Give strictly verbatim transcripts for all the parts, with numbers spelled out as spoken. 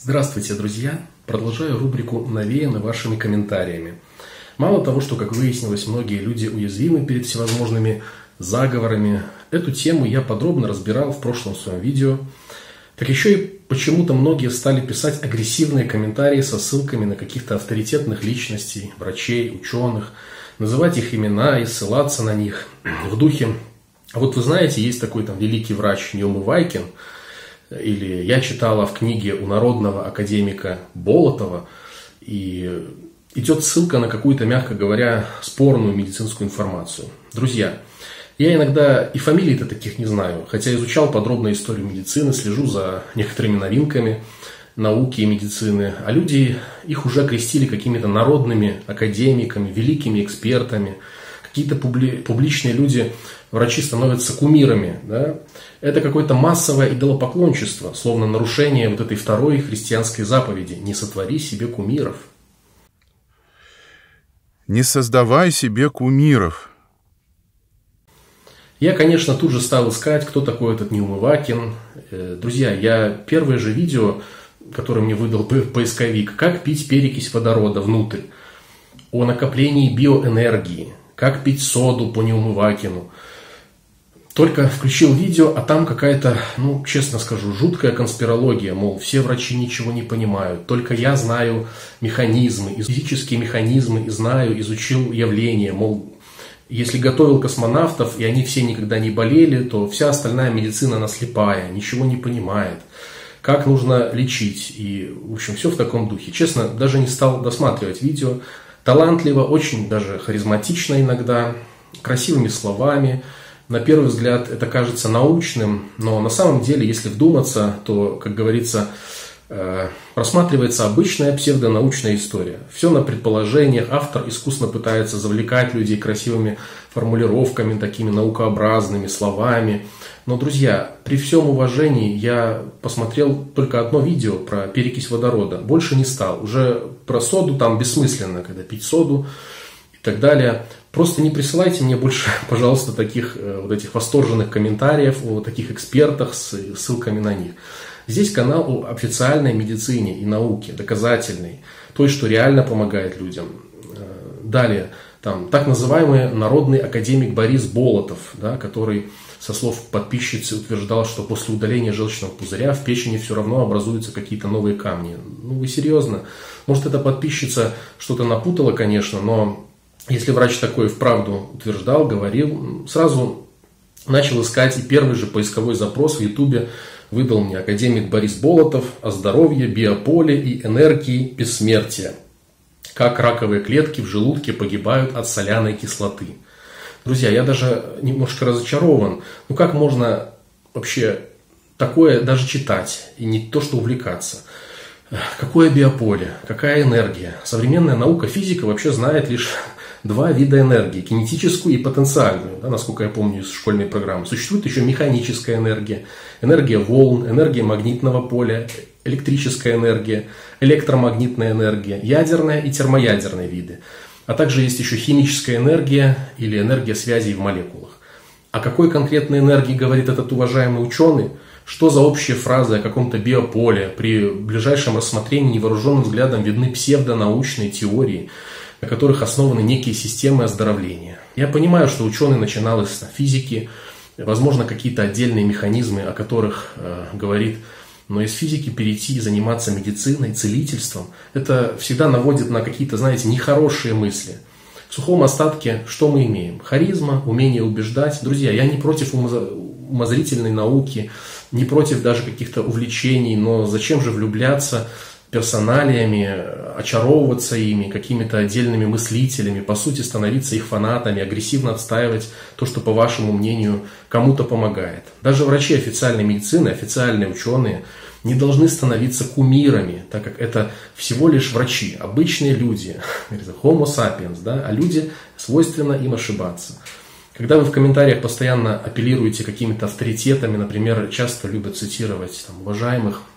Здравствуйте, друзья! Продолжаю рубрику «Навеяно вашими комментариями». Мало того, что, как выяснилось, многие люди уязвимы перед всевозможными заговорами, эту тему я подробно разбирал в прошлом своем видео, так еще и почему-то многие стали писать агрессивные комментарии со ссылками на каких-то авторитетных личностей, врачей, ученых, называть их имена и ссылаться на них в духе. А вот вы знаете, есть такой там великий врач Неумывайкин, или я читала в книге у народного академика Болотова, и идет ссылка на какую-то, мягко говоря, спорную медицинскую информацию. Друзья, я иногда и фамилий-то таких не знаю, хотя изучал подробно историю медицины, слежу за некоторыми новинками науки и медицины, а люди их уже окрестили какими-то народными академиками, великими экспертами. Какие-то публи, публичные люди, врачи становятся кумирами. Да? Это какое-то массовое идолопоклончество, словно нарушение вот этой второй христианской заповеди «Не сотвори себе кумиров». Не создавай себе кумиров. Я, конечно, тут же стал искать, кто такой этот Неумывакин. Друзья, я первое же видео, которое мне выдал поисковик, как пить перекись водорода внутрь, о накоплении биоэнергии, как пить соду по Неумывакину. Только включил видео, а там какая-то, ну, честно скажу, жуткая конспирология. Мол, все врачи ничего не понимают. Только я знаю механизмы, физические механизмы, и знаю, изучил явления. Мол, если готовил космонавтов, и они все никогда не болели, то вся остальная медицина, она слепая, ничего не понимает. Как нужно лечить. И, в общем, все в таком духе. Честно, даже не стал досматривать видео. Талантливо, очень даже харизматично иногда, красивыми словами. На первый взгляд это кажется научным, но на самом деле, если вдуматься, то, как говорится, просматривается обычная псевдонаучная история. Все на предположениях, автор искусно пытается завлекать людей красивыми формулировками, такими наукообразными словами. Но, друзья, при всем уважении я посмотрел только одно видео про перекись водорода, больше не стал. Уже про соду там бессмысленно, когда пить соду и так далее. Просто не присылайте мне больше, пожалуйста, таких вот этих восторженных комментариев о таких экспертах с ссылками на них. Здесь канал о официальной медицине и науке, доказательной, той, что реально помогает людям. Далее, там, так называемый народный академик Борис Болотов, да, который со слов подписчицы утверждал, что после удаления желчного пузыря в печени все равно образуются какие-то новые камни. Ну вы серьезно? Может, эта подписчица что-то напутала, конечно, но если врач такой вправду утверждал, говорил, сразу начал искать, и первый же поисковой запрос в Ютубе выдал мне академик Борис Болотов о здоровье, биополе и энергии бессмертия. Как раковые клетки в желудке погибают от соляной кислоты. Друзья, я даже немножко разочарован. Ну как можно вообще такое даже читать и не то что увлекаться? Какое биополе? Какая энергия? Современная наука, физика вообще знает лишь два вида энергии, кинетическую и потенциальную, да, насколько я помню из школьной программы. Существует еще механическая энергия, энергия волн, энергия магнитного поля, электрическая энергия, электромагнитная энергия, ядерная и термоядерные виды. А также есть еще химическая энергия или энергия связей в молекулах. О какой конкретной энергии говорит этот уважаемый ученый? Что за общие фразы о каком-то биополе? При ближайшем рассмотрении невооруженным взглядом видны псевдонаучные теории, на которых основаны некие системы оздоровления. Я понимаю, что ученый начинал из физики, возможно, какие-то отдельные механизмы, о которых э, говорит, но из физики перейти и заниматься медициной, целительством, это всегда наводит на какие-то, знаете, нехорошие мысли. В сухом остатке что мы имеем? Харизма, умение убеждать. Друзья, я не против умозрительной науки, не против даже каких-то увлечений, но зачем же влюбляться персоналиями, очаровываться ими, какими-то отдельными мыслителями, по сути становиться их фанатами, агрессивно отстаивать то, что, по вашему мнению, кому-то помогает. Даже врачи официальной медицины, официальные ученые не должны становиться кумирами, так как это всего лишь врачи, обычные люди, homo sapiens, да, а люди, свойственно им ошибаться. Когда вы в комментариях постоянно апеллируете какими-то авторитетами, например, часто любят цитировать там, уважаемых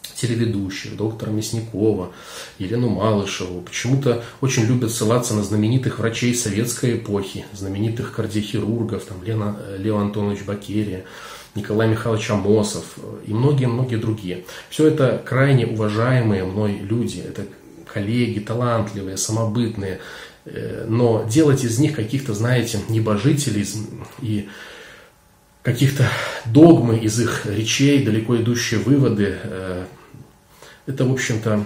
телеведущих, доктора Мясникова, Елену Малышеву. Почему-то очень любят ссылаться на знаменитых врачей советской эпохи, знаменитых кардиохирургов, там, Лена, Лео Антонович Бакерия, Николай Михайлович Амосов и многие-многие другие. Все это крайне уважаемые мной люди, это коллеги, талантливые, самобытные, но делать из них каких-то, знаете, небожителей и каких-то догмы из их речей, далеко идущие выводы, это, в общем-то,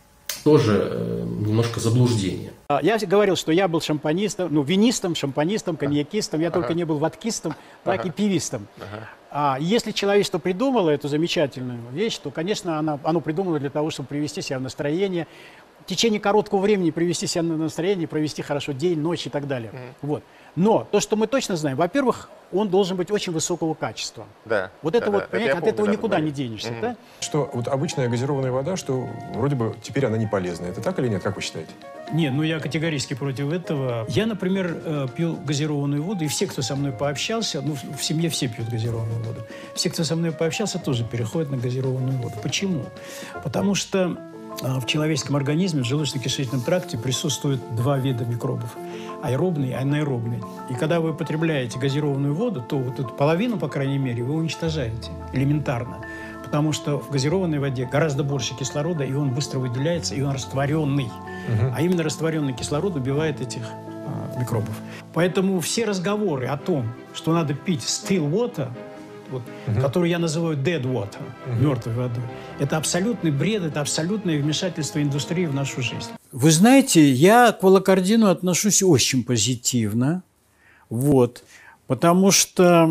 тоже немножко заблуждение. Я говорил, что я был шампанистом, ну, винистом, шампанистом, коньякистом, я ага. только не был водкистом, так ага. и пивистом. Ага. А если человечество придумало эту замечательную вещь, то, конечно, оно, оно придумано для того, чтобы привести себя в настроение, в течение короткого времени привести себя на настроение, провести хорошо день, ночь и так далее. Mm. Вот. Но то, что мы точно знаем, во-первых, он должен быть очень высокого качества. Да. Вот это да, вот, да. понимаете, это от помню, этого да, никуда да. не денешься. Mm-hmm. Да? Что вот обычная газированная вода, что вроде бы теперь она не полезная. Это так или нет? Как вы считаете? Нет, ну я категорически против этого. Я, например, пью газированную воду, и все, кто со мной пообщался, ну, в семье все пьют газированную воду, все, кто со мной пообщался, тоже переходят на газированную воду. Почему? Потому что в человеческом организме, в желудочно-кишечном тракте присутствует два вида микробов. Аэробный и анаэробный. И когда вы потребляете газированную воду, то вот эту половину, по крайней мере, вы уничтожаете элементарно. Потому что в газированной воде гораздо больше кислорода, и он быстро выделяется, и он растворенный. Угу. А именно растворенный кислород убивает этих а, микробов. Поэтому все разговоры о том, что надо пить still water, вот, uh-huh. которую я называю dead water, uh-huh. мертвой водой. Это абсолютный бред, это абсолютное вмешательство индустрии в нашу жизнь. Вы знаете, я к волокордину отношусь очень позитивно, вот, потому что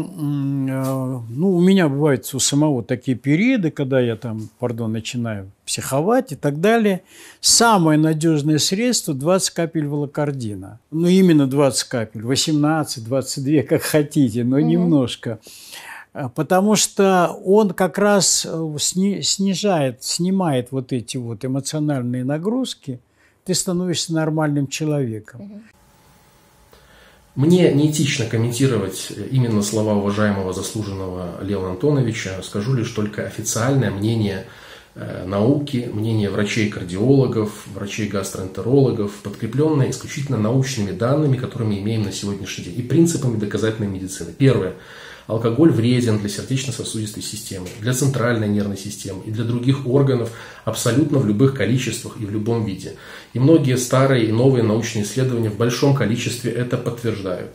ну, у меня бывают у самого такие периоды, когда я там, пардон, начинаю психовать и так далее. Самое надежное средство – двадцать капель волокордина. Ну, именно двадцать капель, восемнадцать, двадцать два, как хотите, но uh-huh. немножко. Потому что он как раз снижает, снимает вот эти вот эмоциональные нагрузки, ты становишься нормальным человеком. Мне неэтично комментировать именно слова уважаемого заслуженного Лео Антоновича. Скажу лишь только официальное мнение науки, мнение врачей-кардиологов, врачей-гастроэнтерологов, подкрепленное исключительно научными данными, которые мы имеем на сегодняшний день, и принципами доказательной медицины. Первое. Алкоголь вреден для сердечно-сосудистой системы, для центральной нервной системы и для других органов абсолютно в любых количествах и в любом виде. И многие старые и новые научные исследования в большом количестве это подтверждают.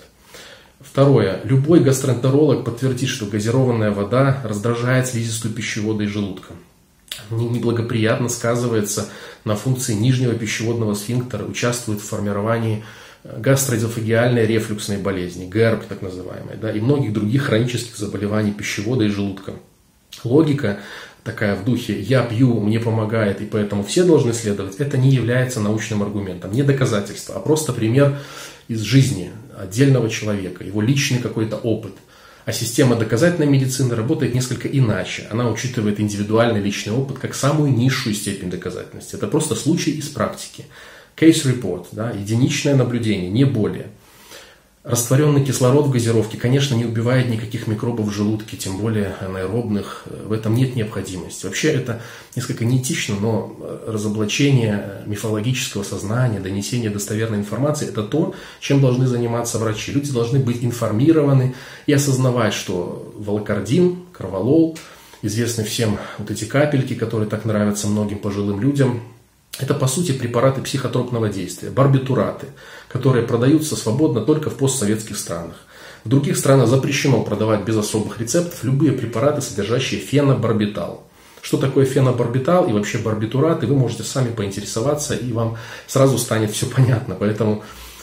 Второе. Любой гастроэнтеролог подтвердит, что газированная вода раздражает слизистую пищевода и желудка. Неблагоприятно сказывается на функции нижнего пищеводного сфинктера, участвует в формировании гастроэзофагиальной рефлюксной болезни, ГЭРБ так называемой, да, и многих других хронических заболеваний пищевода и желудка. Логика такая в духе «я пью, мне помогает, и поэтому все должны следовать» это не является научным аргументом, не доказательство, а просто пример из жизни отдельного человека, его личный какой-то опыт. А система доказательной медицины работает несколько иначе. Она учитывает индивидуальный личный опыт как самую низшую степень доказательности. Это просто случай из практики. Case report, да, единичное наблюдение, не более. Растворенный кислород в газировке, конечно, не убивает никаких микробов в желудке, тем более анаэробных. В этом нет необходимости. Вообще это несколько неэтично, но разоблачение мифологического сознания, донесение достоверной информации – это то, чем должны заниматься врачи. Люди должны быть информированы и осознавать, что волокордин, корвалол, известны всем вот эти капельки, которые так нравятся многим пожилым людям, это, по сути, препараты психотропного действия, барбитураты, которые продаются свободно только в постсоветских странах. В других странах запрещено продавать без особых рецептов любые препараты, содержащие фенобарбитал. Что такое фенобарбитал и вообще барбитураты, вы можете сами поинтересоваться, и вам сразу станет все понятно. Поэтому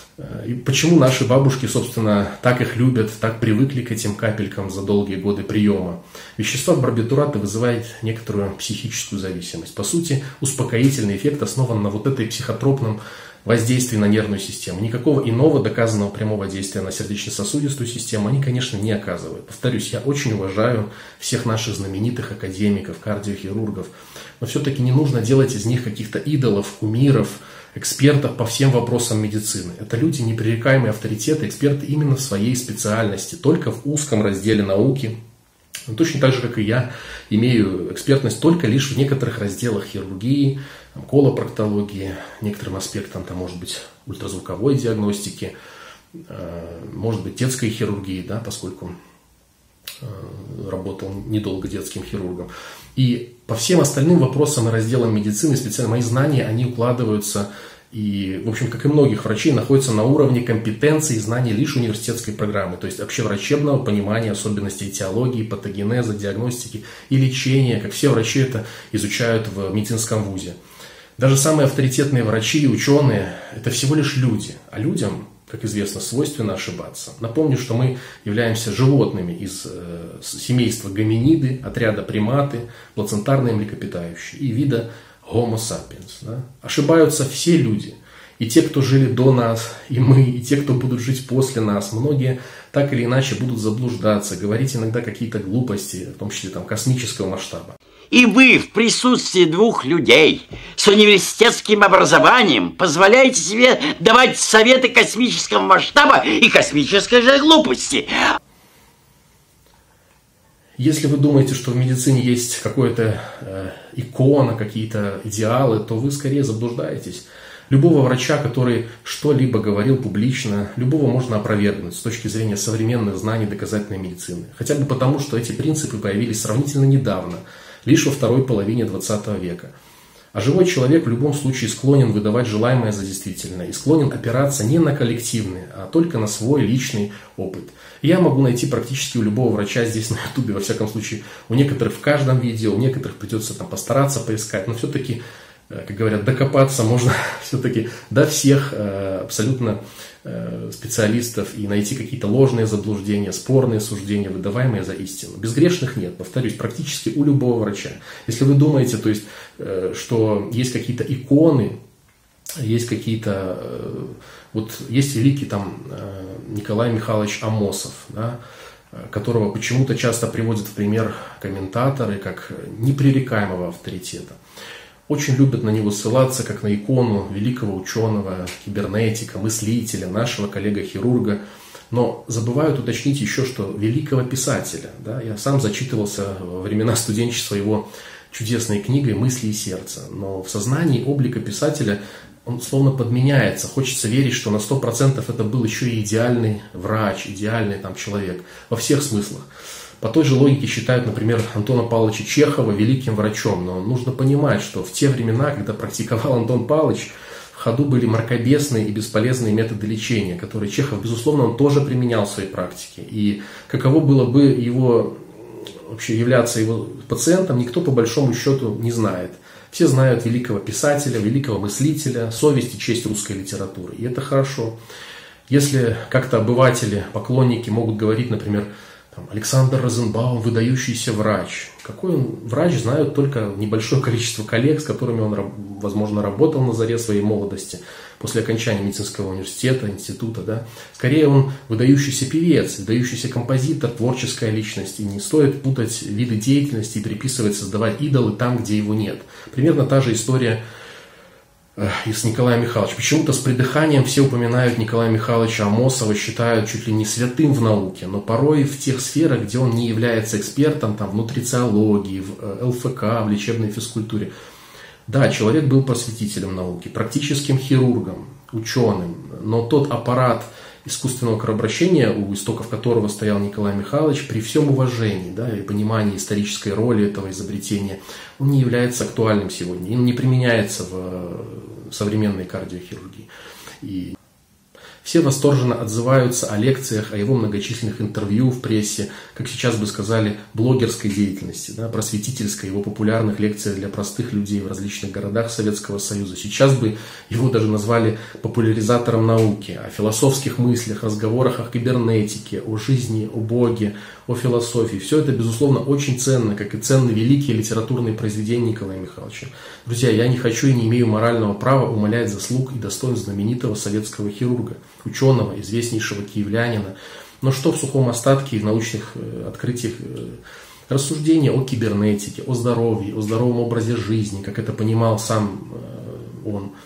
и почему наши бабушки, собственно, так их любят, так привыкли к этим капелькам за долгие годы приема. Вещество барбитураты вызывает некоторую психическую зависимость. По сути, успокоительный эффект основан на вот этой психотропном воздействии на нервную систему. Никакого иного доказанного прямого действия на сердечно-сосудистую систему они, конечно, не оказывают. Повторюсь, я очень уважаю всех наших знаменитых академиков, кардиохирургов, но все-таки не нужно делать из них каких-то идолов, кумиров, экспертов по всем вопросам медицины. Это люди, непререкаемые авторитеты, эксперты именно в своей специальности, только в узком разделе науки, Он точно так же, как и я, имею экспертность только лишь в некоторых разделах хирургии, там, колопроктологии, некоторым аспектам, там, может быть, ультразвуковой диагностики, э, может быть, детской хирургии, да, поскольку э, работал недолго детским хирургом. И по всем остальным вопросам и разделам медицины специально мои знания, они укладываются и, в общем, как и многих врачей, находятся на уровне компетенции и знаний лишь университетской программы, то есть общеврачебного понимания особенностей этиологии, патогенеза, диагностики и лечения, как все врачи это изучают в медицинском вузе. Даже самые авторитетные врачи и ученые – это всего лишь люди, а людям, как известно, свойственно ошибаться. Напомню, что мы являемся животными из э, семейства гоминиды, отряда приматы, плацентарные млекопитающие и вида Homo sapiens. Да? Ошибаются все люди. И те, кто жили до нас, и мы, и те, кто будут жить после нас. Многие так или иначе будут заблуждаться, говорить иногда какие-то глупости, в том числе там, космического масштаба. И вы в присутствии двух людей с университетским образованием позволяете себе давать советы космического масштаба и космической же глупости. Если вы думаете, что в медицине есть какая-то э, икона, какие-то идеалы, то вы скорее заблуждаетесь. Любого врача, который что-либо говорил публично, любого можно опровергнуть с точки зрения современных знаний доказательной медицины. Хотя бы потому, что эти принципы появились сравнительно недавно, лишь во второй половине двадцатого века. А живой человек в любом случае склонен выдавать желаемое за действительное и склонен опираться не на коллективный, а только на свой личный опыт. Я могу найти практически у любого врача здесь на ютубе, во всяком случае, у некоторых в каждом видео, у некоторых придется там постараться поискать, но все-таки, как говорят, докопаться можно все-таки до всех абсолютно специалистов и найти какие-то ложные заблуждения, спорные суждения, выдаваемые за истину. Безгрешных нет, повторюсь, практически у любого врача. Если вы думаете, то есть, что есть какие-то иконы, есть какие-то, вот есть великий там Николай Михайлович Амосов, да, которого почему-то часто приводят в пример комментаторы как непререкаемого авторитета. Очень любят на него ссылаться, как на икону великого ученого, кибернетика, мыслителя, нашего коллега-хирурга. Но забывают уточнить еще, что великого писателя. Да, я сам зачитывался во времена студенчества его чудесной книгой «Мысли и сердце». Но в сознании облика писателя он словно подменяется. Хочется верить, что на сто процентов это был еще и идеальный врач, идеальный там человек во всех смыслах. По той же логике считают, например, Антона Павловича Чехова великим врачом. Но нужно понимать, что в те времена, когда практиковал Антон Павлович, в ходу были мракобесные и бесполезные методы лечения, которые Чехов, безусловно, он тоже применял в своей практике. И каково было бы его, вообще являться его пациентом, никто по большому счету не знает. Все знают великого писателя, великого мыслителя, совесть и честь русской литературы. И это хорошо. Если как-то обыватели, поклонники могут говорить, например, там, Александр Розенбаум, выдающийся врач. Какой он врач, знают только небольшое количество коллег, с которыми он, возможно, работал на заре своей молодости, после окончания медицинского университета, института. Да. Скорее, он выдающийся певец, выдающийся композитор, творческая личность. И не стоит путать виды деятельности и приписывать, создавать идолы там, где его нет. Примерно та же история и с Николаем Михайловичем. Почему-то с придыханием все упоминают Николая Михайловича Амосова, считают чуть ли не святым в науке, но порой в тех сферах, где он не является экспертом, там, в нутрициологии, в ЛФК, в лечебной физкультуре. Да, человек был просветителем науки, практическим хирургом, ученым, но тот аппарат искусственного кровообращения, у истоков которого стоял Николай Михайлович, при всем уважении, да, и понимании исторической роли этого изобретения, он не является актуальным сегодня, он не применяется в современной кардиохирургии. И все восторженно отзываются о лекциях, о его многочисленных интервью в прессе, как сейчас бы сказали, блогерской деятельности, да, просветительской, его популярных лекциях для простых людей в различных городах Советского Союза. Сейчас бы его даже назвали популяризатором науки, о философских мыслях, разговорах о кибернетике, о жизни, о Боге, о философии. Все это, безусловно, очень ценно, как и ценны великие литературные произведения Николая Михайловича. Друзья, я не хочу и не имею морального права умалять заслуг и достоинств знаменитого советского хирурга, ученого, известнейшего киевлянина. Но что в сухом остатке и в научных э, открытиях э, рассуждения о кибернетике, о здоровье, о здоровом образе жизни, как это понимал сам э, он,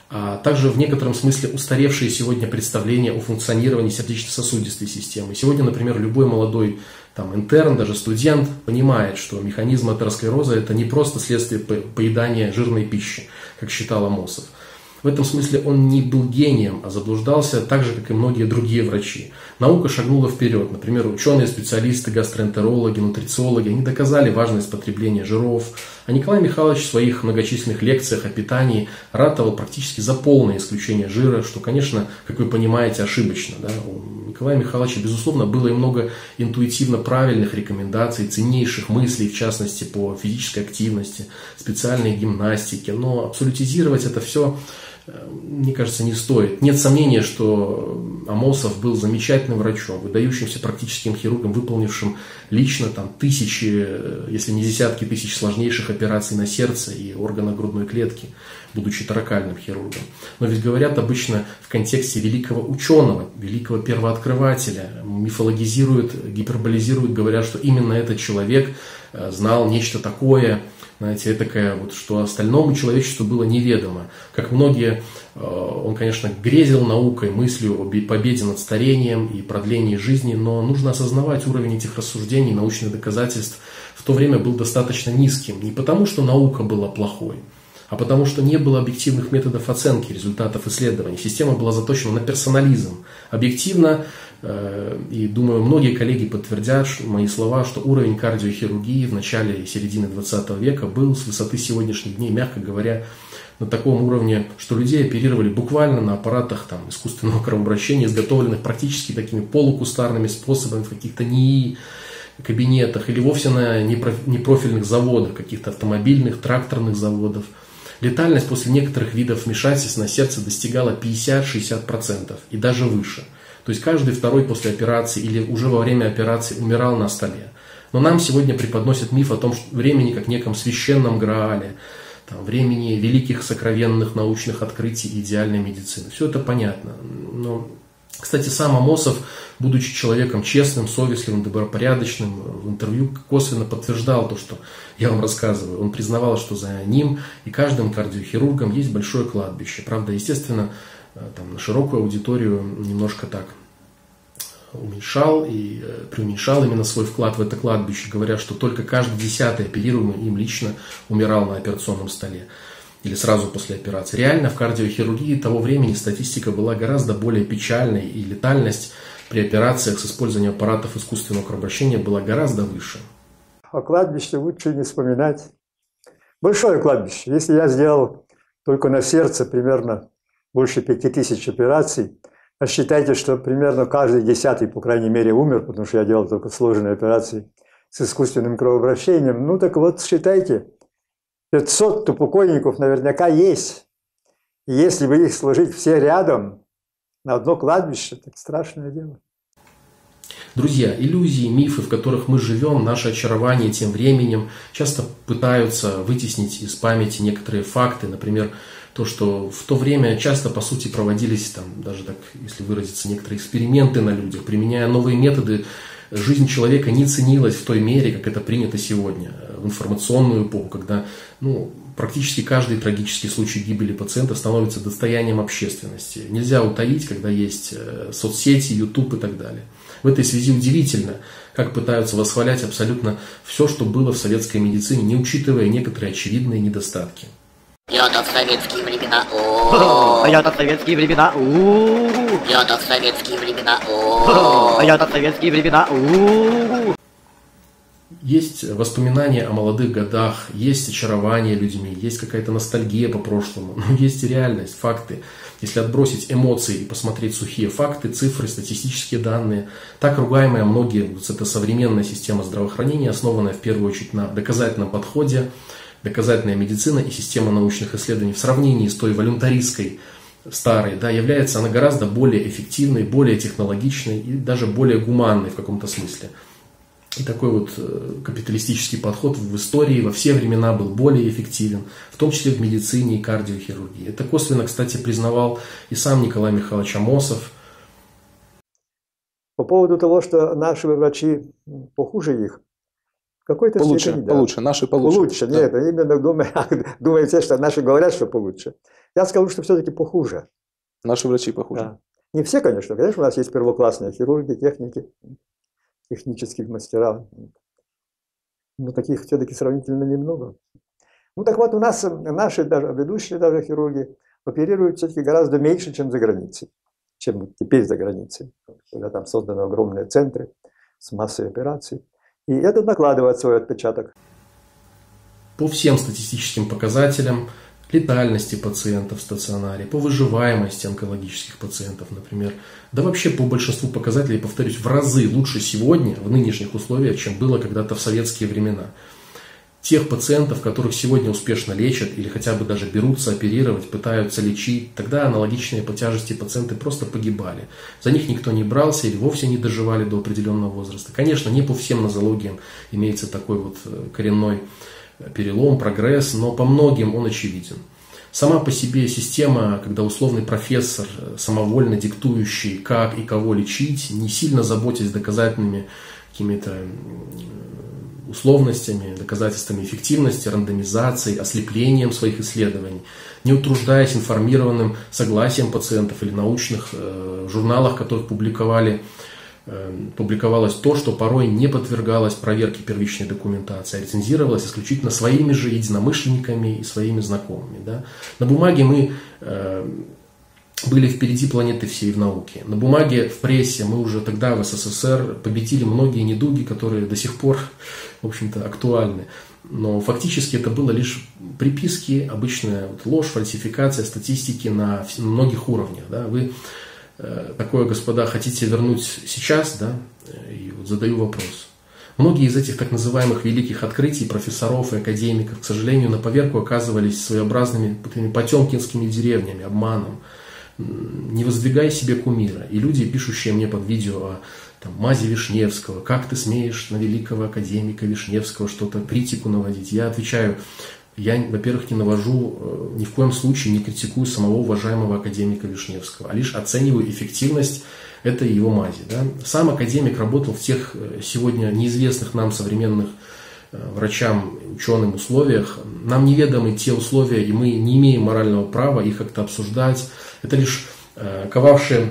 а также в некотором смысле устаревшие сегодня представления о функционировании сердечно-сосудистой системы. Сегодня, например, любой молодой там, интерн, даже студент понимает, что механизм атеросклероза – это не просто следствие поедания жирной пищи, как считал Амосов. В этом смысле он не был гением, а заблуждался так же, как и многие другие врачи. Наука шагнула вперед. Например, ученые, специалисты, гастроэнтерологи, нутрициологи, они доказали важность потребления жиров. А Николай Михайлович в своих многочисленных лекциях о питании ратовал практически за полное исключение жира, что, конечно, как вы понимаете, ошибочно. Да? У Николая Михайловича, безусловно, было и много интуитивно правильных рекомендаций, ценнейших мыслей, в частности, по физической активности, специальной гимнастике. Но абсолютизировать это все, мне кажется, не стоит. Нет сомнения, что Амосов был замечательным врачом, выдающимся практическим хирургом, выполнившим лично там, тысячи, если не десятки тысяч сложнейших операций на сердце и органах грудной клетки, будучи торакальным хирургом. Но ведь говорят обычно в контексте великого ученого, великого первооткрывателя, мифологизируют, гиперболизируют, говорят, что именно этот человек знал нечто такое, знаете, этакое, вот, что остальному человечеству было неведомо. Как многие, он, конечно, грезил наукой, мыслью о победе над старением и продлении жизни, но нужно осознавать уровень этих рассуждений, научных доказательств в то время был достаточно низким. Не потому, что наука была плохой, а потому, что не было объективных методов оценки результатов исследований. Система была заточена на персонализм. Объективно, и, думаю, многие коллеги подтвердят мои слова, что уровень кардиохирургии в начале и середине двадцатого века был с высоты сегодняшних дней, мягко говоря, на таком уровне, что людей оперировали буквально на аппаратах там, искусственного кровообращения, изготовленных практически такими полукустарными способами в каких-то НИИ кабинетах или вовсе на непрофильных заводах, каких-то автомобильных, тракторных заводов. Летальность после некоторых видов вмешательств на сердце достигала пятьдесят-шестьдесят процентов и даже выше. То есть каждый второй после операции или уже во время операции умирал на столе. Но нам сегодня преподносят миф о том, что времени как неком священном Граале, там, времени великих сокровенных научных открытий и идеальной медицины. Все это понятно. Но, кстати, сам Амосов, будучи человеком честным, совестливым, добропорядочным, в интервью косвенно подтверждал то, что я вам рассказываю. Он признавал, что за ним и каждым кардиохирургом есть большое кладбище. Правда, естественно, там, на широкую аудиторию немножко так уменьшал и преуменьшал именно свой вклад в это кладбище, говоря, что только каждый десятый оперируемый им лично умирал на операционном столе или сразу после операции. Реально в кардиохирургии того времени статистика была гораздо более печальной, и летальность при операциях с использованием аппаратов искусственного кровообращения была гораздо выше. О кладбище лучше не вспоминать. Большое кладбище. Если я сделал только на сердце примерно больше пяти тысяч операций, а считайте, что примерно каждый десятый, по крайней мере, умер, потому что я делал только сложные операции с искусственным кровообращением. Ну так вот, считайте, пятьсот покойников наверняка есть. И если бы их сложить все рядом на одно кладбище, так страшное дело. Друзья, иллюзии, мифы, в которых мы живем, наше очарование тем временем, часто пытаются вытеснить из памяти некоторые факты. Например, то, что в то время часто, по сути, проводились, там, даже так, если выразиться, некоторые эксперименты на людях, применяя новые методы. Жизнь человека не ценилась в той мере, как это принято сегодня, в информационную эпоху, когда ну, практически каждый трагический случай гибели пациента становится достоянием общественности. Нельзя утаить, когда есть соцсети, YouTube и так далее. В этой связи удивительно, как пытаются восхвалять абсолютно все, что было в советской медицине, не учитывая некоторые очевидные недостатки. Я-то в советские времена, о, а я-то в советские времена, у, я-то в советские времена, о, а я-то в советские времена, у. Есть воспоминания о молодых годах, есть очарование людьми, есть какая-то ностальгия по прошлому, но есть и реальность, факты. Если отбросить эмоции и посмотреть сухие факты, цифры, статистические данные, так ругаемая многие, вот эта современная система здравоохранения, основанная в первую очередь на доказательном подходе, доказательная медицина и система научных исследований в сравнении с той волюнтаристской старой, да, является она гораздо более эффективной, более технологичной и даже более гуманной в каком-то смысле. И такой вот капиталистический подход в истории во все времена был более эффективен, в том числе в медицине и кардиохирургии. Это косвенно, кстати, признавал и сам Николай Михайлович Амосов. По поводу того, что наши врачи похуже их, В какой-то получше, степени, да. Получше, наши получше. Получше, да. нет, именно думаю, думаете, что наши говорят, что получше. Я скажу, что все-таки похуже. Наши врачи похуже. Да. Не все, конечно. Конечно, у нас есть первоклассные хирурги, техники, технические мастера. Но таких все-таки сравнительно немного. Ну так вот, у нас наши даже ведущие даже хирурги оперируют все-таки гораздо меньше, чем за границей. Чем теперь за границей. Когда там созданы огромные центры с массой операций. И это накладывает свой отпечаток. По всем статистическим показателям летальности пациентов в стационаре, по выживаемости онкологических пациентов, например, да вообще по большинству показателей, повторюсь, в разы лучше сегодня, в нынешних условиях, чем было когда-то в советские времена. Тех пациентов, которых сегодня успешно лечат или хотя бы даже берутся оперировать, пытаются лечить, тогда аналогичные по тяжести пациенты просто погибали. За них никто не брался или вовсе не доживали до определенного возраста. Конечно, не по всем нозологиям имеется такой вот коренной перелом, прогресс, но по многим он очевиден. Сама по себе система, когда условный профессор, самовольно диктующий, как и кого лечить, не сильно заботясь доказательными какими-то условностями, доказательствами эффективности, рандомизацией, ослеплением своих исследований, не утруждаясь информированным согласием пациентов или научных э, журналах, которых публиковали, э, публиковалось то, что порой не подвергалось проверке первичной документации, а рецензировалось исключительно своими же единомышленниками и своими знакомыми. Да? На бумаге мы э, были впереди планеты всей в науке. На бумаге, в прессе мы уже тогда в СССР победили многие недуги, которые до сих пор, в общем-то, актуальны. Но фактически это было лишь приписки, обычная вот ложь, фальсификация статистики на многих уровнях. Да? Вы э, такое, господа, хотите вернуть сейчас? Да? И вот задаю вопрос. Многие из этих так называемых великих открытий профессоров и академиков, к сожалению, на поверку оказывались своеобразными потемкинскими деревнями, обманом. Не воздвигай себе кумира. И люди, пишущие мне под видео о там, мазе Вишневского, как ты смеешь на великого академика Вишневского что-то, критику наводить. Я отвечаю, я, во-первых, не навожу, ни в коем случае не критикую самого уважаемого академика Вишневского, а лишь оцениваю эффективность этой его мази. Да? Сам академик работал в тех сегодня неизвестных нам современных врачам, ученым условиях. Нам неведомы те условия, и мы не имеем морального права их как-то обсуждать. Это лишь э, ковавшие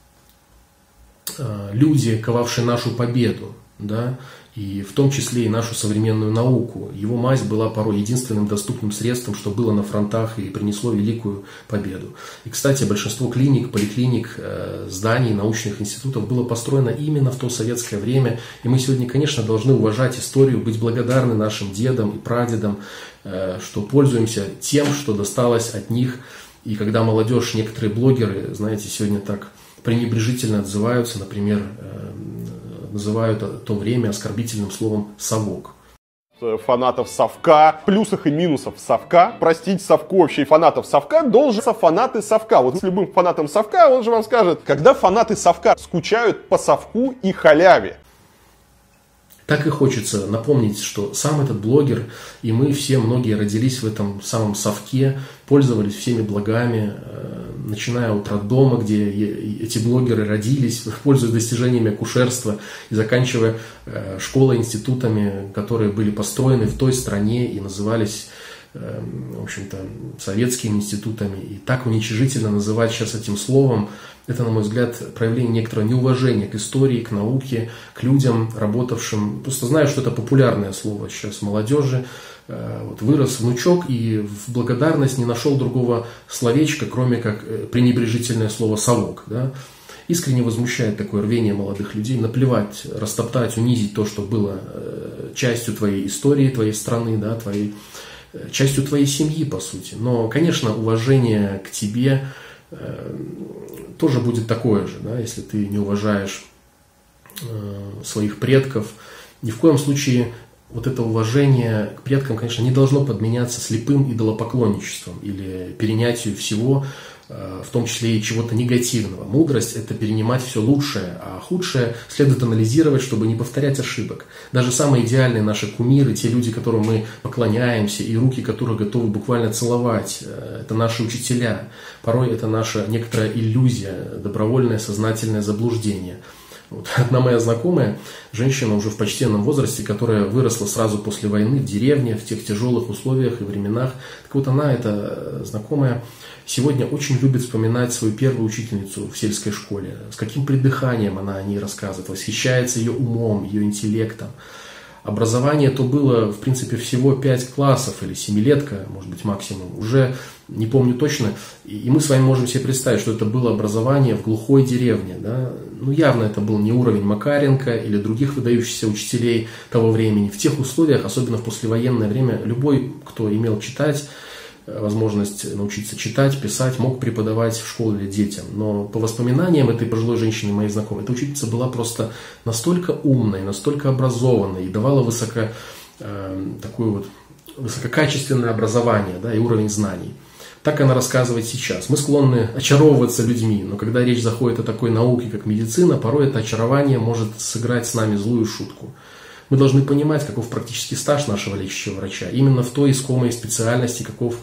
э, люди, ковавшие нашу победу, да, и в том числе и нашу современную науку. Его мазь была порой единственным доступным средством, что было на фронтах и принесло великую победу. И, кстати, большинство клиник, поликлиник, э, зданий, научных институтов было построено именно в то советское время. И мы сегодня, конечно, должны уважать историю, быть благодарны нашим дедам и прадедам, э, что пользуемся тем, что досталось от них. И когда молодежь, некоторые блогеры, знаете, сегодня так пренебрежительно отзываются, например, э, называют то время оскорбительным словом «совок». Фанатов совка, плюсах и минусов совка. Простить совку вообще и фанатов совка должен фанаты совка. Вот с любым фанатом совка он же вам скажет, когда фанаты совка скучают по совку и халяве. Так и хочется напомнить, что сам этот блогер и мы все, многие родились в этом самом совке, пользовались всеми благами, начиная от роддома, где эти блогеры родились, пользуясь достижениями акушерства, и заканчивая школой, институтами, которые были построены в той стране и назывались, в общем-то, советскими институтами. И так уничижительно называть сейчас этим словом, это, на мой взгляд, проявление некоторого неуважения к истории, к науке, к людям, работавшим. Просто знаю, что это популярное слово сейчас молодежи. Вот вырос внучок и в благодарность не нашел другого словечка, кроме как пренебрежительное слово «совок». Да? Искренне возмущает такое рвение молодых людей наплевать, растоптать, унизить то, что было частью твоей истории, твоей страны, да, твоей, частью твоей семьи, по сути. Но, конечно, уважение к тебе тоже будет такое же, да, если ты не уважаешь своих предков. Ни в коем случае вот это уважение к предкам, конечно, не должно подменяться слепым идолопоклонничеством или перенятию всего, в том числе и чего-то негативного. Мудрость – это перенимать все лучшее, а худшее следует анализировать, чтобы не повторять ошибок. Даже самые идеальные наши кумиры, те люди, которым мы поклоняемся, и руки которых готовы буквально целовать, это наши учителя. Порой это наша некоторая иллюзия, добровольное сознательное заблуждение. Вот одна моя знакомая, женщина уже в почтенном возрасте, которая выросла сразу после войны в деревне, в тех тяжелых условиях и временах. Так вот она, эта знакомая, сегодня очень любит вспоминать свою первую учительницу в сельской школе. С каким придыханием она о ней рассказывает, восхищается ее умом, ее интеллектом. Образование то было, в принципе, всего пять классов или семилетка, может быть, максимум. Уже не помню точно. И мы с вами можем себе представить, что это было образование в глухой деревне. Да? Ну, явно это был не уровень Макаренко или других выдающихся учителей того времени. В тех условиях, особенно в послевоенное время, любой, кто имел читать, возможность научиться читать, писать, мог преподавать в школе детям. Но по воспоминаниям этой пожилой женщины, моей знакомой, эта учительница была просто настолько умной, настолько образованной и давала высоко, э, такое вот, высококачественное образование, да, и уровень знаний. Так она рассказывает сейчас. Мы склонны очаровываться людьми, но когда речь заходит о такой науке, как медицина, порой это очарование может сыграть с нами злую шутку. Мы должны понимать, каков практический стаж нашего лечащего врача. Именно в той искомой специальности, каков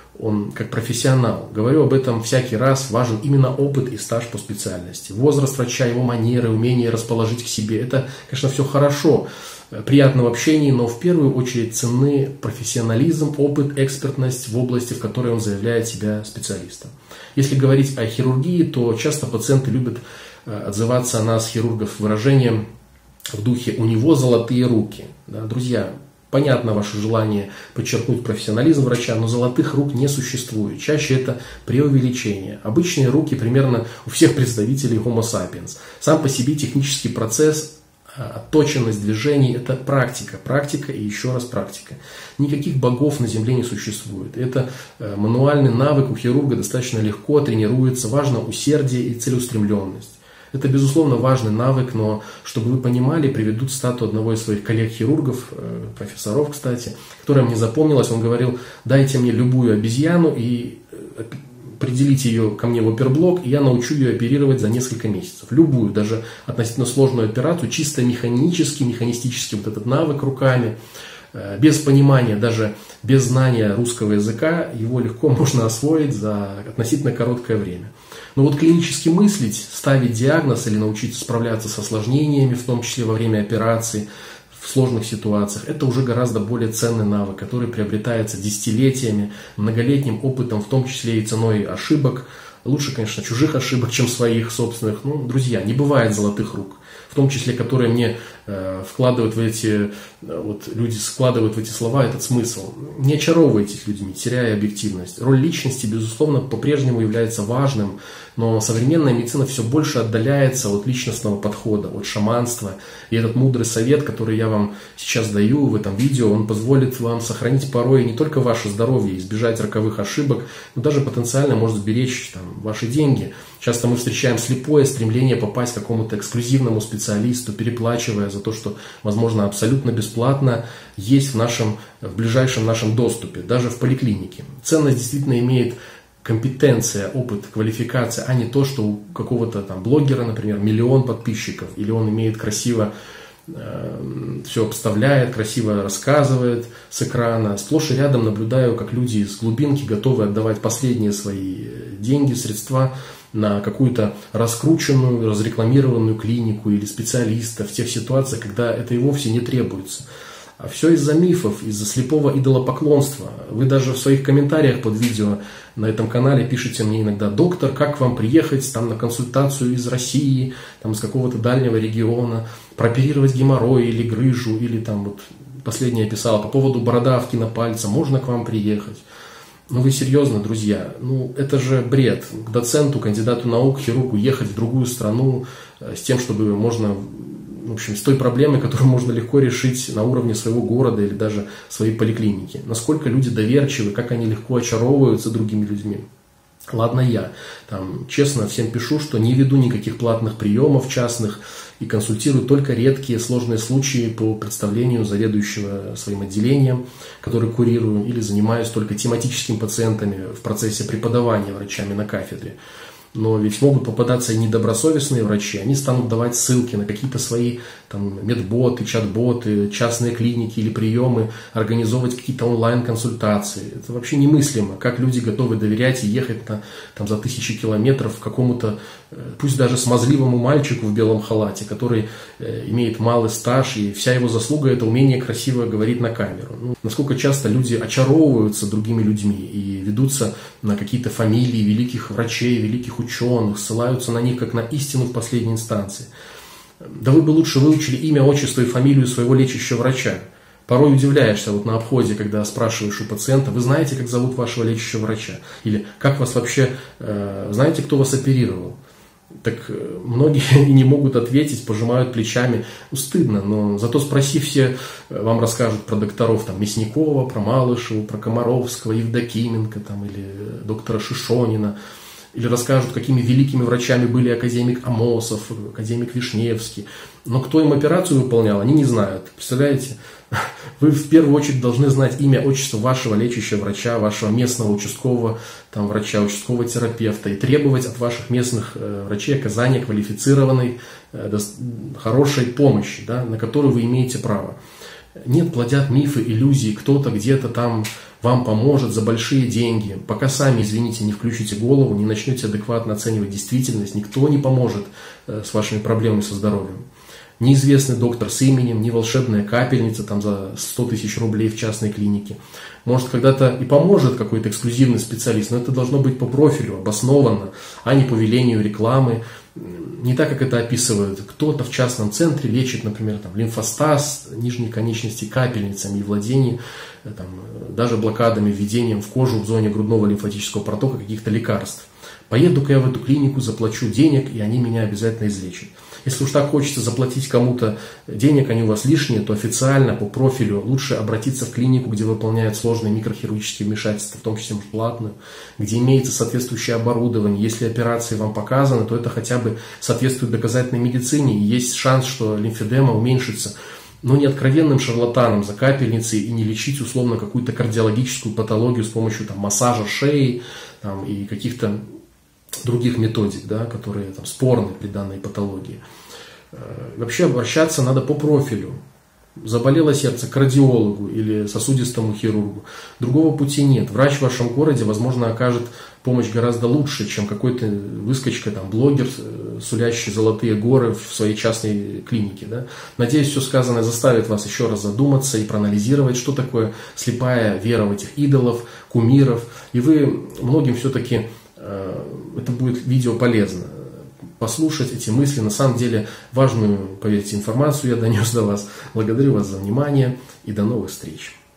он как профессионал. Говорю об этом всякий раз. Важен именно опыт и стаж по специальности. Возраст врача, его манеры, умение расположить к себе. Это, конечно, все хорошо, приятно в общении, но в первую очередь ценны профессионализм, опыт, экспертность в области, в которой он заявляет себя специалистом. Если говорить о хирургии, то часто пациенты любят отзываться о нас, хирургов, выражением в духе «у него золотые руки». Да, друзья, понятно ваше желание подчеркнуть профессионализм врача, но золотых рук не существует. Чаще это преувеличение. Обычные руки примерно у всех представителей Homo sapiens. Сам по себе технический процесс, отточенность движений – это практика. Практика и еще раз практика. Никаких богов на земле не существует. Это мануальный навык у хирурга достаточно легко тренируется. Важно усердие и целеустремленность. Это, безусловно, важный навык, но, чтобы вы понимали, приведу цитату одного из своих коллег-хирургов, профессоров, кстати, которая мне запомнилась. Он говорил: дайте мне любую обезьяну и определите ее ко мне в оперблок, и я научу ее оперировать за несколько месяцев. Любую, даже относительно сложную операцию, чисто механически, механистически вот этот навык руками, без понимания, даже без знания русского языка, его легко можно освоить за относительно короткое время. Но вот клинически мыслить, ставить диагноз или научиться справляться с осложнениями, в том числе во время операции, в сложных ситуациях, это уже гораздо более ценный навык, который приобретается десятилетиями, многолетним опытом, в том числе и ценой ошибок. Лучше, конечно, чужих ошибок, чем своих собственных. Ну, друзья, не бывает золотых рук, в том числе, которые мне э, вкладывают в эти, э, вот люди складывают в эти слова этот смысл. Не очаровывайтесь людьми, теряя объективность. Роль личности, безусловно, по-прежнему является важным, но современная медицина все больше отдаляется от личностного подхода, от шаманства. И этот мудрый совет, который я вам сейчас даю в этом видео, он позволит вам сохранить порой не только ваше здоровье, избежать роковых ошибок, но даже потенциально может сберечь там ваши деньги. Часто мы встречаем слепое стремление попасть к какому-то эксклюзивному специалисту, переплачивая за то, что, возможно, абсолютно бесплатно есть в нашем, в ближайшем нашем доступе, даже в поликлинике. Ценность действительно имеет компетенция, опыт, квалификация, а не то, что у какого-то там блогера, например, миллион подписчиков, или он имеет красиво э, все обставляет, красиво рассказывает с экрана. Сплошь и рядом наблюдаю, как люди из глубинки готовы отдавать последние свои деньги, средства на какую-то раскрученную, разрекламированную клинику или специалиста в тех ситуациях, когда это и вовсе не требуется. А все из-за мифов, из-за слепого идолопоклонства. Вы даже в своих комментариях под видео на этом канале пишете мне иногда: доктор, как вам приехать там, на консультацию из России, там, из какого-то дальнего региона, прооперировать геморрой или грыжу, или там вот последнее я писал по поводу бородавки на пальце, можно к вам приехать? Ну вы серьезно, друзья? Ну это же бред. К доценту, кандидату наук, хирургу ехать в другую страну с тем, чтобы можно... В общем, с той проблемой, которую можно легко решить на уровне своего города или даже своей поликлиники. Насколько люди доверчивы, как они легко очаровываются другими людьми. Ладно я, там, честно всем пишу, что не веду никаких платных приемов частных и консультирую только редкие сложные случаи по представлению заведующего своим отделением, который курирую, или занимаюсь только тематическими пациентами в процессе преподавания врачами на кафедре. Но ведь могут попадаться и недобросовестные врачи, они станут давать ссылки на какие-то свои там, медботы, чат-боты, частные клиники или приемы, организовывать какие-то онлайн-консультации. Это вообще немыслимо, как люди готовы доверять и ехать на, там, за тысячи километров к какому-то, пусть даже смазливому мальчику в белом халате, который э, имеет малый стаж, и вся его заслуга – это умение красиво говорить на камеру. Ну, насколько часто люди очаровываются другими людьми и ведутся на какие-то фамилии великих врачей, великих ученых, ссылаются на них как на истину в последней инстанции. Да вы бы лучше выучили имя, отчество и фамилию своего лечащего врача. Порой удивляешься вот на обходе, когда спрашиваешь у пациента: вы знаете, как зовут вашего лечащего врача? Или как вас вообще, э, знаете, кто вас оперировал? Так многие и не могут ответить, пожимают плечами. Ну, стыдно, но зато спроси, все вам расскажут про докторов там, Мясникова, про Малышева, про Комаровского, Евдокименко там, или доктора Шишонина. Или расскажут, какими великими врачами были академик Амосов, академик Вишневский. Но кто им операцию выполнял, они не знают. Представляете? Вы в первую очередь должны знать имя, отчество вашего лечащего врача, вашего местного участкового там, врача, участкового терапевта и требовать от ваших местных э, врачей оказания квалифицированной, э, хорошей помощи, да, на которую вы имеете право. Нет, плодят мифы, иллюзии, кто-то где-то там вам поможет за большие деньги. Пока сами, извините, не включите голову, не начнете адекватно оценивать действительность, никто не поможет э, с вашими проблемами со здоровьем. Неизвестный доктор с именем, не волшебная капельница там, за сто тысяч рублей в частной клинике. Может, когда-то и поможет какой-то эксклюзивный специалист, но это должно быть по профилю, обоснованно, а не по велению рекламы. Не так, как это описывают. Кто-то в частном центре лечит, например, там, лимфостаз нижней конечности капельницами и владение там, даже блокадами, введением в кожу в зоне грудного лимфатического протока каких-то лекарств. Поеду-ка я в эту клинику, заплачу денег, и они меня обязательно излечат. Если уж так хочется заплатить кому-то денег, они у вас лишние, то официально по профилю лучше обратиться в клинику, где выполняют сложные микрохирургические вмешательства, в том числе платную, где имеется соответствующее оборудование. Если операции вам показаны, то это хотя бы соответствует доказательной медицине, и есть шанс, что лимфедема уменьшится. Но не откровенным шарлатаном за капельницей и не лечить условно какую-то кардиологическую патологию с помощью там, массажа шеи там, и каких-то других методик, да, которые там, спорны при данной патологии. Вообще обращаться надо по профилю. Заболело сердце, к кардиологу или сосудистому хирургу. Другого пути нет. Врач в вашем городе, возможно, окажет помощь гораздо лучше, чем какой-то выскочка, там, блогер, сулящий золотые горы в своей частной клинике. Да? Надеюсь, все сказанное заставит вас еще раз задуматься и проанализировать, что такое слепая вера в этих идолов, кумиров. И вы многим все-таки, это будет видео полезно, послушать эти мысли. На самом деле важную, поверьте, информацию я донес до вас. Благодарю вас за внимание и до новых встреч.